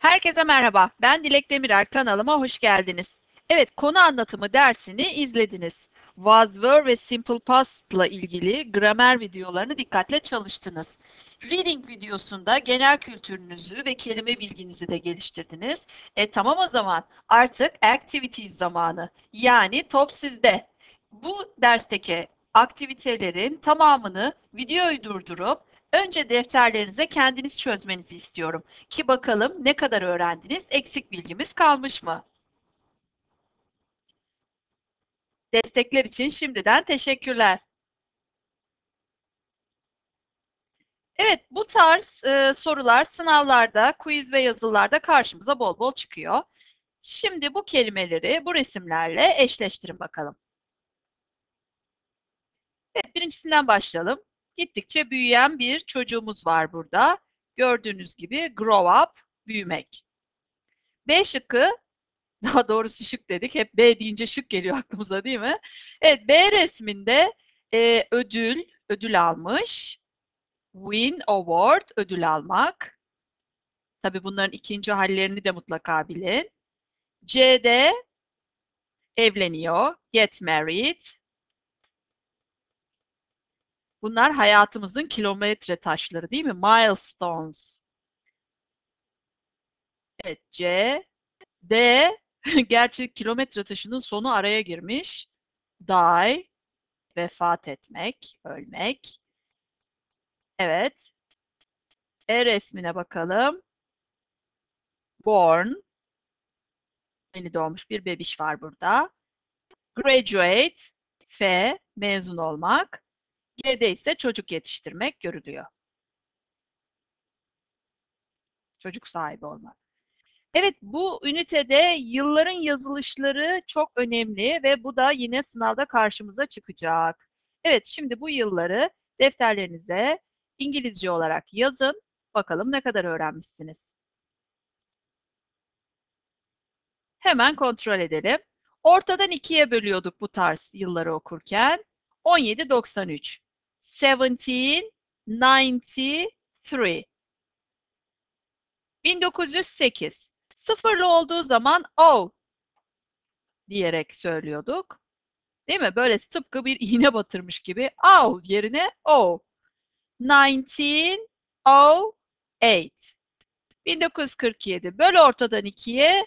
Herkese merhaba. Ben Dilek Demirel. Kanalıma hoş geldiniz. Evet, konu anlatımı dersini izlediniz. Was, were ve simple past'la ilgili gramer videolarını dikkatle çalıştınız. Reading videosunda genel kültürünüzü ve kelime bilginizi de geliştirdiniz. Tamam o zaman artık activities zamanı. Yani top sizde. Bu dersteki aktivitelerin tamamını videoyu durdurup önce defterlerinize kendiniz çözmenizi istiyorum. Ki bakalım ne kadar öğrendiniz, eksik bilgimiz kalmış mı? Destekler için şimdiden teşekkürler. Evet, bu tarz sorular sınavlarda, quiz ve yazılılarda karşımıza bol bol çıkıyor. Şimdi bu kelimeleri bu resimlerle eşleştirin bakalım. Evet, birincisinden başlayalım. Gittikçe büyüyen bir çocuğumuz var burada. Gördüğünüz gibi grow up, büyümek. B şıkkı, daha doğrusu şık dedik. Hep B deyince şık geliyor aklımıza değil mi? Evet, B resminde ödül almış. Win, award, ödül almak. Tabii bunların ikinci hallerini de mutlaka bilin. C'de evleniyor, get married. Bunlar hayatımızın kilometre taşları değil mi? Milestones. Evet, C. D, gerçi kilometre taşının sonu araya girmiş. Die, vefat etmek, ölmek. Evet. E resmine bakalım. Born. Yeni doğmuş bir bebiş var burada. Graduate. F. Mezun olmak. G'de ise çocuk yetiştirmek görülüyor. Çocuk sahibi olmak. Evet, bu ünitede yılların yazılışları çok önemli ve bu da yine sınavda karşımıza çıkacak. Evet, şimdi bu yılları defterlerinize İngilizce olarak yazın. Bakalım ne kadar öğrenmişsiniz. Hemen kontrol edelim. Ortadan ikiye bölüyorduk bu tarz yılları okurken. 1793. 1793. 1908. Sıfırlı olduğu zaman O diyerek söylüyorduk. Değil mi? Böyle tıpkı bir iğne batırmış gibi. O yerine O. 1908. 1947. Böl ortadan ikiye.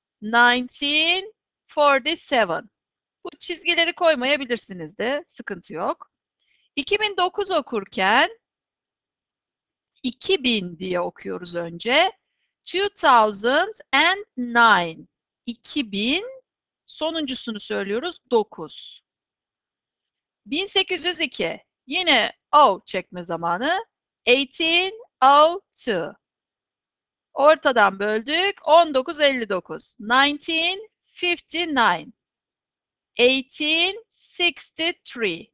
1947. Bu çizgileri koymayabilirsiniz de sıkıntı yok. 2009 okurken 2000 diye okuyoruz önce. 2009. 2000 sonuncusunu söylüyoruz 9. 1802 yine O çekme zamanı. 1802. Ortadan böldük. 1959. 1959. 1863.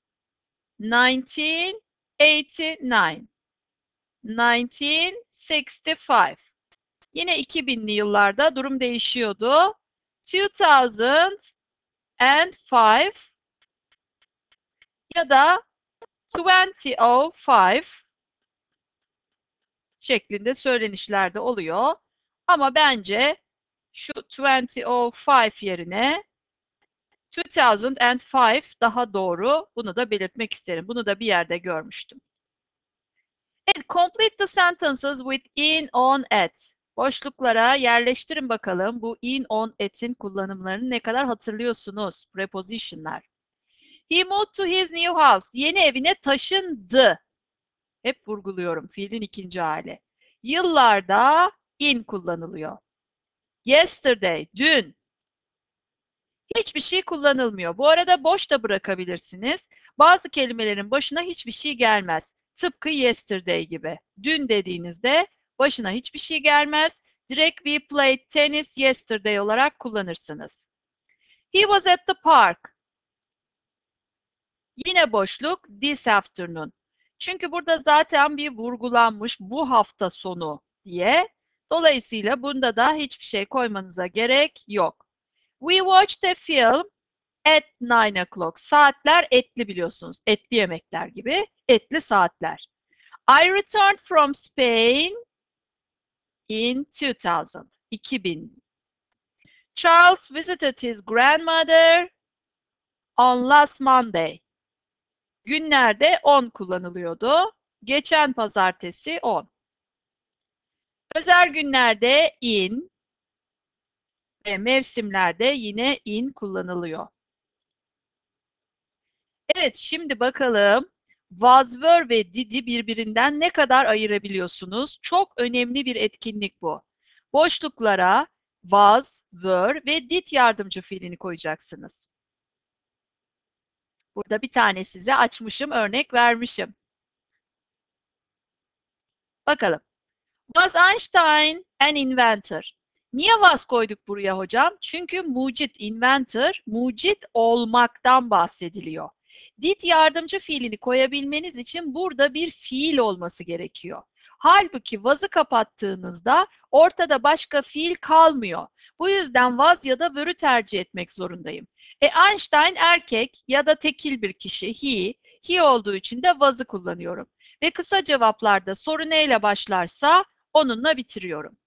1989. 1965. Yine 2000'li yıllarda durum değişiyordu. 2005 ya da 2005 şeklinde söylenişler de oluyor. Ama bence şu 2005 yerine 2005 daha doğru. Bunu da belirtmek isterim. Bunu da bir yerde görmüştüm. Evet, complete the sentences with in, on, at. Boşluklara yerleştirin bakalım bu in, on, at'in kullanımlarını ne kadar hatırlıyorsunuz? Preposition'lar. He moved to his new house. Yeni evine taşındı. Hep vurguluyorum fiilin ikinci hali. Yıllarda in kullanılıyor. Yesterday, dün. Hiçbir şey kullanılmıyor. Bu arada boş da bırakabilirsiniz. Bazı kelimelerin başına hiçbir şey gelmez. Tıpkı yesterday gibi. Dün dediğinizde başına hiçbir şey gelmez. Direkt we played tennis yesterday olarak kullanırsınız. He was at the park. Yine boşluk this afternoon. Çünkü burada zaten bir vurgulanmış bu hafta sonu diye. Dolayısıyla bunda da hiçbir şey koymanıza gerek yok. We watched a film at 9 o'clock. Saatler etli biliyorsunuz. Etli yemekler gibi. Etli saatler. I returned from Spain in 2000. 2000. Charles visited his grandmother on last Monday. Günlerde on kullanılıyordu. Geçen pazartesi on. Özel günlerde in ve mevsimlerde yine in kullanılıyor. Evet, şimdi bakalım was, were ve did'i birbirinden ne kadar ayırabiliyorsunuz? Çok önemli bir etkinlik bu. Boşluklara was, were ve did yardımcı fiilini koyacaksınız. Burada bir tane size açmışım, örnek vermişim. Bakalım. Was Einstein an inventor? Niye was koyduk buraya hocam? Çünkü mucit, inventor, mucit olmaktan bahsediliyor. Did yardımcı fiilini koyabilmeniz için burada bir fiil olması gerekiyor. Halbuki was'ı kapattığınızda ortada başka fiil kalmıyor. Bu yüzden was ya da were'ü tercih etmek zorundayım. Einstein erkek ya da tekil bir kişi, he olduğu için de was'ı kullanıyorum. Ve kısa cevaplarda soru neyle başlarsa onunla bitiriyorum.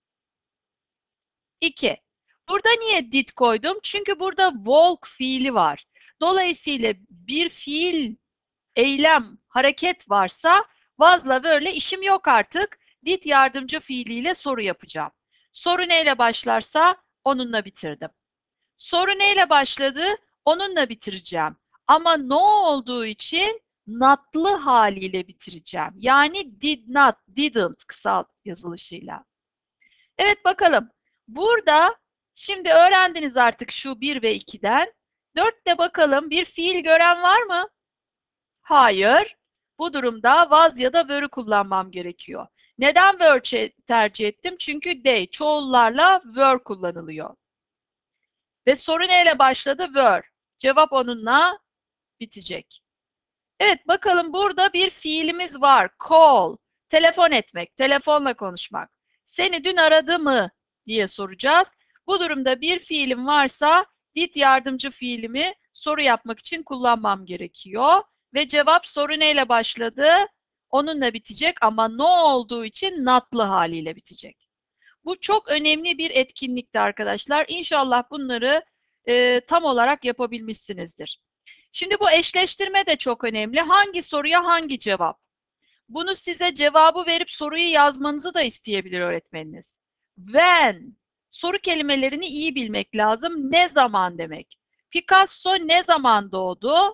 2. Burada niye did koydum? Çünkü burada walk fiili var. Dolayısıyla bir fiil, eylem, hareket varsa was'la were'le işim yok artık. Did yardımcı fiiliyle soru yapacağım. Soru neyle başlarsa onunla bitirdim. Soru neyle başladı? Onunla bitireceğim. Ama no olduğu için not'lı haliyle bitireceğim. Yani did not, didn't kısa yazılışıyla. Evet bakalım. Burada şimdi öğrendiniz artık şu 1 ve 2'den. 4'te bakalım bir fiil gören var mı? Hayır. Bu durumda was ya da were'ü kullanmam gerekiyor. Neden were tercih ettim? Çünkü they çoğullarla were kullanılıyor. Ve soru neyle başladı? Were. Cevap onunla bitecek. Evet bakalım burada bir fiilimiz var. Call. Telefon etmek, telefonla konuşmak. Seni dün aradı mı diye soracağız. Bu durumda bir fiilim varsa did yardımcı fiilimi soru yapmak için kullanmam gerekiyor. Ve cevap soru neyle başladı? Onunla bitecek ama no olduğu için not'lı haliyle bitecek. Bu çok önemli bir etkinlikti arkadaşlar. İnşallah bunları tam olarak yapabilmişsinizdir. Şimdi bu eşleştirme de çok önemli. Hangi soruya hangi cevap? Bunu size cevabı verip soruyu yazmanızı da isteyebilir öğretmeniniz. When. Soru kelimelerini iyi bilmek lazım. Ne zaman demek? Picasso ne zaman doğdu?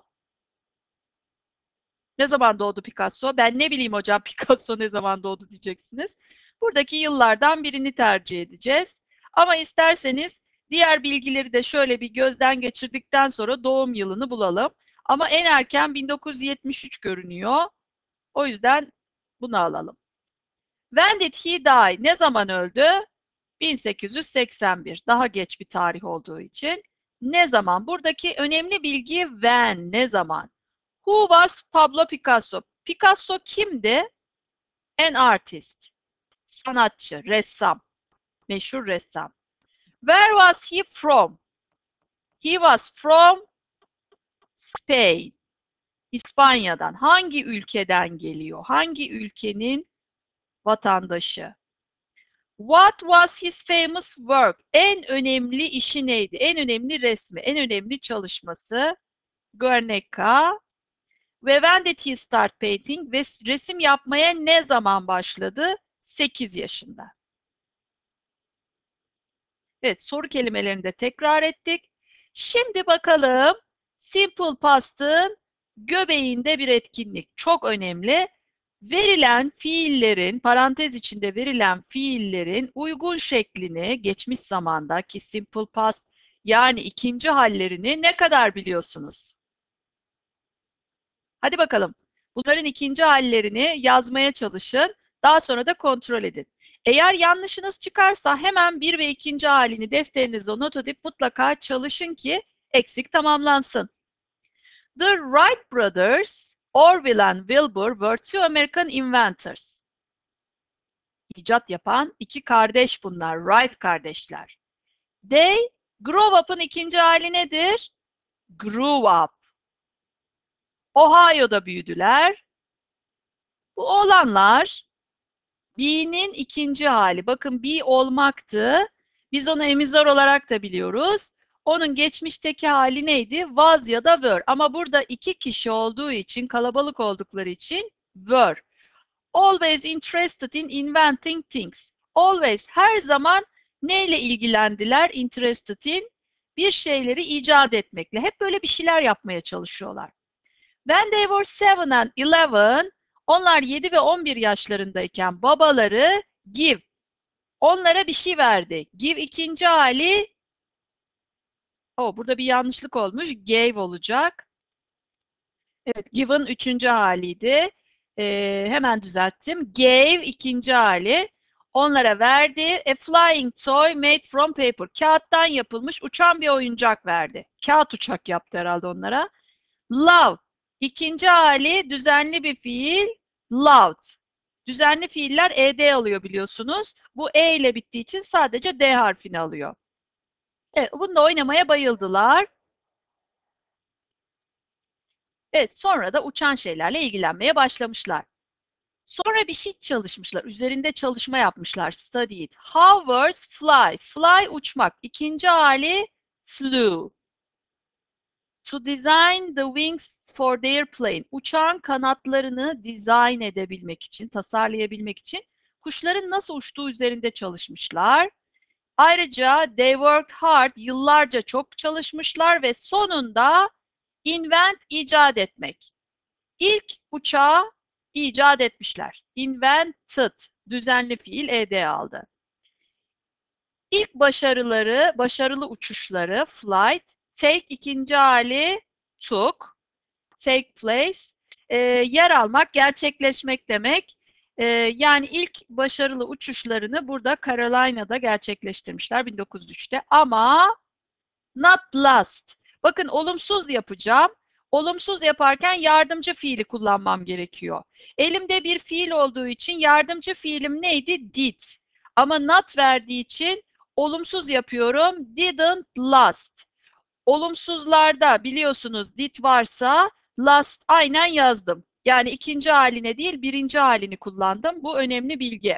Ne zaman doğdu Picasso? Ben ne bileyim hocam Picasso ne zaman doğdu diyeceksiniz. Buradaki yıllardan birini tercih edeceğiz. Ama isterseniz diğer bilgileri de şöyle bir gözden geçirdikten sonra doğum yılını bulalım. Ama en erken 1973 görünüyor. O yüzden bunu alalım. When did he die? Ne zaman öldü? 1881. Daha geç bir tarih olduğu için. Ne zaman? Buradaki önemli bilgi when, ne zaman? Who was Pablo Picasso? Picasso kimdi? An artist. Sanatçı, ressam. Meşhur ressam. Where was he from? He was from Spain. İspanya'dan. Hangi ülkeden geliyor? Hangi ülkenin vatandaşı? What was his famous work? En önemli işi neydi? En önemli resmi, en önemli çalışması? Guernica. Ve when did he start painting? Ve resim yapmaya ne zaman başladı? 8 yaşında. Evet, soru kelimelerini de tekrar ettik. Şimdi bakalım simple past'ın göbeğinde bir etkinlik. Çok önemli. Verilen fiillerin, parantez içinde verilen fiillerin uygun şeklini geçmiş zamandaki simple past yani ikinci hallerini ne kadar biliyorsunuz? Hadi bakalım. Bunların ikinci hallerini yazmaya çalışın. Daha sonra da kontrol edin. Eğer yanlışınız çıkarsa hemen bir ve ikinci halini defterinizde not edip mutlaka çalışın ki eksik tamamlansın. The Wright brothers, Orville and Wilbur were two American inventors. İcat yapan iki kardeş bunlar, Wright kardeşler. They grew up'ın ikinci hali nedir? Grew up. Ohio'da büyüdüler. Bu oğlanlar Be'nin ikinci hali. Bakın be olmaktı. Biz onu emizar olarak da biliyoruz. Onun geçmişteki hali neydi? Was ya da were. Ama burada iki kişi olduğu için, kalabalık oldukları için were. Always interested in inventing things. Always, her zaman neyle ilgilendiler? Interested in, bir şeyleri icat etmekle. Hep böyle bir şeyler yapmaya çalışıyorlar. When they were 7 and 11, onlar 7 ve 11 yaşlarındayken babaları give, onlara bir şey verdi. Give ikinci hali, burada bir yanlışlık olmuş. Gave olacak. Evet, given üçüncü haliydi. Hemen düzelttim. Gave ikinci hali. Onlara verdi. A flying toy made from paper. Kağıttan yapılmış uçan bir oyuncak verdi. Kağıt uçak yaptı herhalde onlara. Love. İkinci hali düzenli bir fiil. Loved. Düzenli fiiller ed alıyor biliyorsunuz. Bu e ile bittiği için sadece d harfini alıyor. Evet, bununla oynamaya bayıldılar. Evet, sonra da uçan şeylerle ilgilenmeye başlamışlar. Sonra bir şey çalışmışlar. Üzerinde çalışma yapmışlar. Studied. How words fly. Fly uçmak. İkinci hali flew. To design the wings for their plane. Uçağın kanatlarını dizayn edebilmek için, tasarlayabilmek için kuşların nasıl uçtuğu üzerinde çalışmışlar. Ayrıca they worked hard. Yıllarca çok çalışmışlar ve sonunda invent, icat etmek. İlk uçağı icat etmişler. Invented, düzenli fiil ed aldı. İlk başarılı uçuşları flight, take ikinci hali took, take place, yer almak, gerçekleşmek demek. Yani ilk başarılı uçuşlarını burada Carolina'da gerçekleştirmişler 1903'te ama not last. Bakın olumsuz yapacağım. Olumsuz yaparken yardımcı fiili kullanmam gerekiyor. Elimde bir fiil olduğu için yardımcı fiilim neydi? Did. Ama not verdiği için olumsuz yapıyorum. Didn't last. Olumsuzlarda biliyorsunuz did varsa last aynen yazdım. Yani ikinci haline değil birinci halini kullandım. Bu önemli bilgi.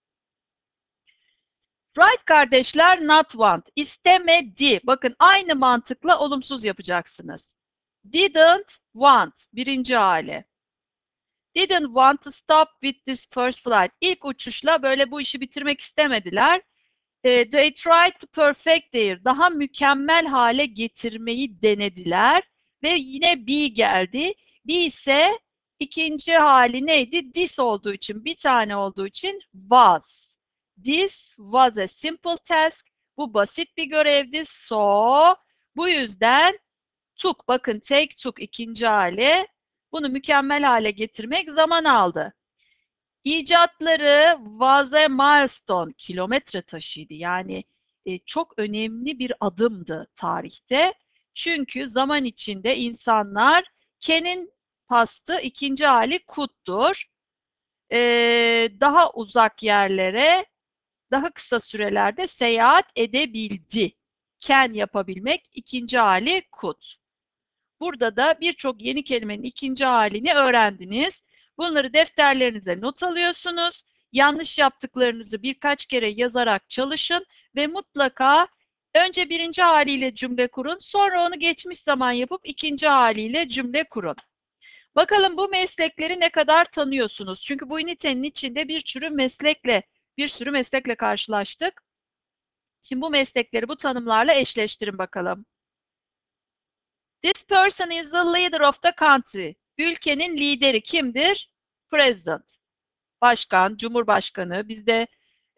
Right kardeşler, not want. İstemedi. Bakın aynı mantıkla olumsuz yapacaksınız. Didn't want. Birinci hali. Didn't want to stop with this first flight. İlk uçuşla böyle bu işi bitirmek istemediler. They tried to perfect their. Daha mükemmel hale getirmeyi denediler. Ve yine be geldi. Be ise ikinci hali neydi? This olduğu için, bir tane olduğu için was. This was a simple task. Bu basit bir görevdi. So, bu yüzden took, bakın take took ikinci hali. Bunu mükemmel hale getirmek zaman aldı. İcatları was a milestone, kilometre taşıydı. Yani çok önemli bir adımdı tarihte. Çünkü zaman içinde insanlar can'in pastı ikinci hali could'dur. Daha uzak yerlere daha kısa sürelerde seyahat edebildi. Can yapabilmek ikinci hali could. Burada da birçok yeni kelimenin ikinci halini öğrendiniz. Bunları defterlerinize not alıyorsunuz. Yanlış yaptıklarınızı birkaç kere yazarak çalışın ve mutlaka önce birinci haliyle cümle kurun, sonra onu geçmiş zaman yapıp ikinci haliyle cümle kurun. Bakalım bu meslekleri ne kadar tanıyorsunuz? Çünkü bu ünitenin içinde bir sürü meslekle karşılaştık. Şimdi bu meslekleri bu tanımlarla eşleştirin bakalım. This person is the leader of the country. Ülkenin lideri kimdir? President. Başkan, cumhurbaşkanı. Bizde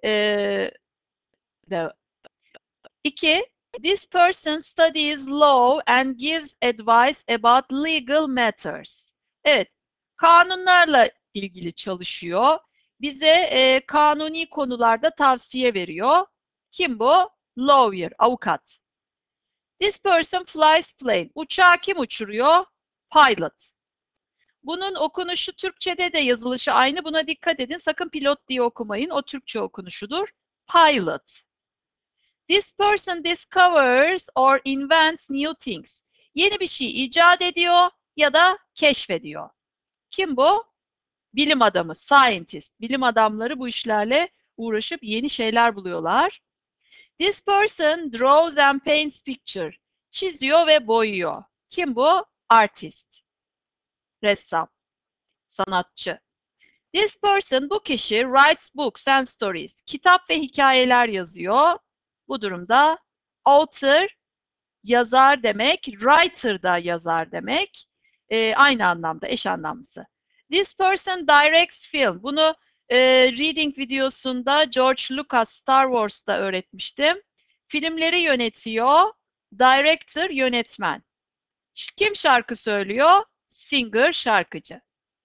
iki. This person studies law and gives advice about legal matters. Evet, kanunlarla ilgili çalışıyor. Bize kanuni konularda tavsiye veriyor. Kim bu? Lawyer, avukat. This person flies plane. Uçağı kim uçuruyor? Pilot. Bunun okunuşu Türkçe'de de yazılışı aynı. Buna dikkat edin. Sakın pilot diye okumayın. O Türkçe okunuşudur. Pilot. This person discovers or invents new things. Yeni bir şey icat ediyor ya da keşfediyor. Kim bu? Bilim adamı, scientist. Bilim adamları bu işlerle uğraşıp yeni şeyler buluyorlar. This person draws and paints picture. Çiziyor ve boyuyor. Kim bu? Artist. Ressam, sanatçı. This person, bu kişi, writes books and stories. Kitap ve hikayeler yazıyor. Bu durumda author, yazar demek, writer da yazar demek. Aynı anlamda, eş anlamlısı. This person directs film. Bunu reading videosunda George Lucas Star Wars'ta öğretmiştim. Filmleri yönetiyor. Director, yönetmen. Kim şarkı söylüyor? Singer, şarkıcı.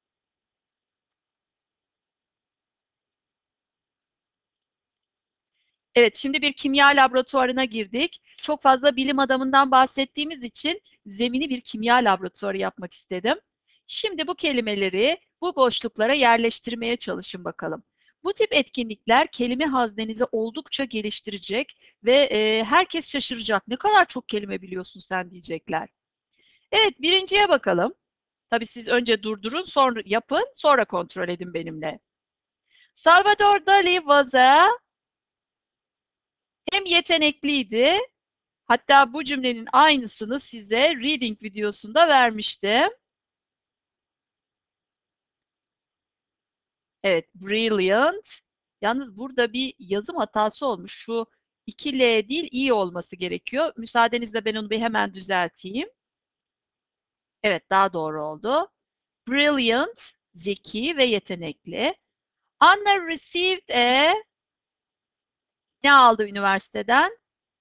Evet, şimdi bir kimya laboratuvarına girdik. Çok fazla bilim adamından bahsettiğimiz için zemini bir kimya laboratuvarı yapmak istedim. Şimdi bu kelimeleri bu boşluklara yerleştirmeye çalışın bakalım. Bu tip etkinlikler kelime haznenizi oldukça geliştirecek ve herkes şaşıracak. Ne kadar çok kelime biliyorsun sen diyecekler. Evet, birinciye bakalım. Tabii siz önce durdurun, sonra yapın, sonra kontrol edin benimle. Salvador Dali was a hem yetenekliydi, hatta bu cümlenin aynısını size reading videosunda vermiştim. Evet, brilliant. Yalnız burada bir yazım hatası olmuş. Şu 2L değil, i olması gerekiyor. Müsaadenizle ben onu bir hemen düzelteyim. Evet, daha doğru oldu. Brilliant, zeki ve yetenekli. Anna received a, ne aldı üniversiteden?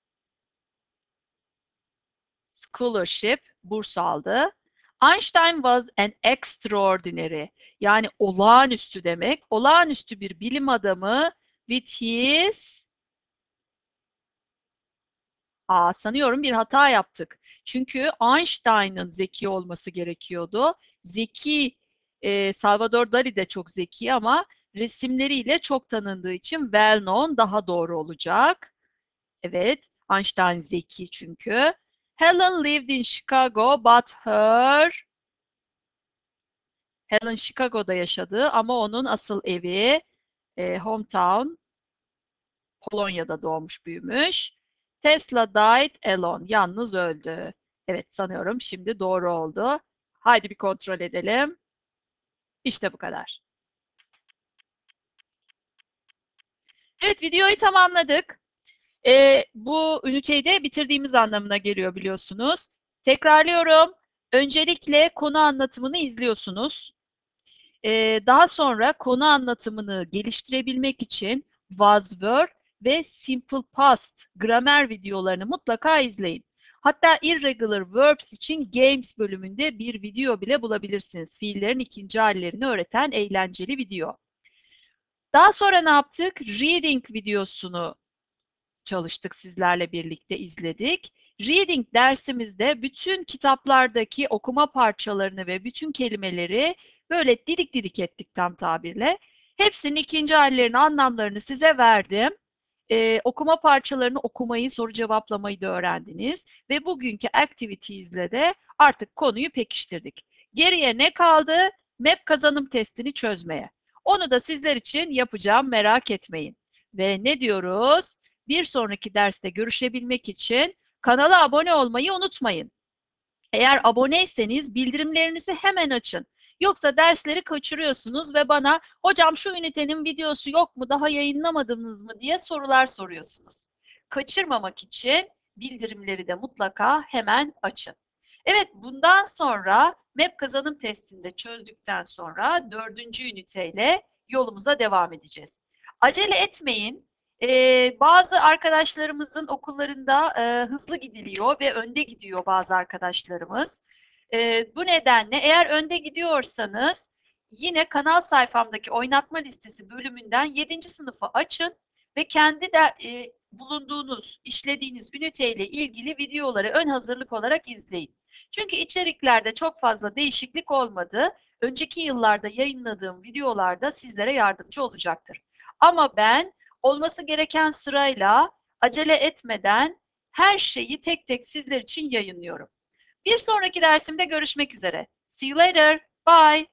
Scholarship, burs aldı. Einstein was an extraordinary, yani olağanüstü demek. Olağanüstü bir bilim adamı with his, sanıyorum bir hata yaptık. Çünkü Einstein'ın zeki olması gerekiyordu. Zeki, Salvador Dali de çok zeki ama resimleriyle çok tanındığı için well known daha doğru olacak. Evet, Einstein zeki çünkü. Helen lived in Chicago, but Helen Chicago'da yaşadı ama onun asıl evi, hometown, Polonya'da doğmuş büyümüş. Tesla died alone, yalnız öldü. Evet, sanıyorum şimdi doğru oldu. Haydi bir kontrol edelim. İşte bu kadar. Evet, videoyu tamamladık. Bu üniteyi de bitirdiğimiz anlamına geliyor biliyorsunuz. Tekrarlıyorum. Öncelikle konu anlatımını izliyorsunuz. Daha sonra konu anlatımını geliştirebilmek için was, were ve simple past gramer videolarını mutlaka izleyin. Hatta irregular verbs için games bölümünde bir video bile bulabilirsiniz. Fiillerin ikinci hallerini öğreten eğlenceli video. Daha sonra ne yaptık? Reading videosunu çalıştık, sizlerle birlikte izledik. Reading dersimizde bütün kitaplardaki okuma parçalarını ve bütün kelimeleri böyle didik didik ettik tam tabirle. Hepsinin ikinci hallerinin anlamlarını size verdim. Okuma parçalarını okumayı, soru cevaplamayı da öğrendiniz. Ve bugünkü activities'le de artık konuyu pekiştirdik. Geriye ne kaldı? MEP kazanım testini çözmeye. Onu da sizler için yapacağım, merak etmeyin. Ve ne diyoruz? Bir sonraki derste görüşebilmek için kanala abone olmayı unutmayın. Eğer aboneyseniz bildirimlerinizi hemen açın. Yoksa dersleri kaçırıyorsunuz ve bana hocam şu ünitenin videosu yok mu, daha yayınlamadınız mı diye sorular soruyorsunuz. Kaçırmamak için bildirimleri de mutlaka hemen açın. Evet, bundan sonra MEP kazanım testinde çözdükten sonra 4. üniteyle yolumuza devam edeceğiz. Acele etmeyin. Bazı arkadaşlarımızın okullarında hızlı gidiliyor ve önde gidiyor bazı arkadaşlarımız. Bu nedenle eğer önde gidiyorsanız yine kanal sayfamdaki oynatma listesi bölümünden 7. sınıfı açın ve kendi de bulunduğunuz, işlediğiniz üniteyle ilgili videoları ön hazırlık olarak izleyin. Çünkü içeriklerde çok fazla değişiklik olmadı. Önceki yıllarda yayınladığım videolarda sizlere yardımcı olacaktır. Ama ben olması gereken sırayla acele etmeden her şeyi tek tek sizler için yayınlıyorum. Bir sonraki dersimde görüşmek üzere. See you later. Bye.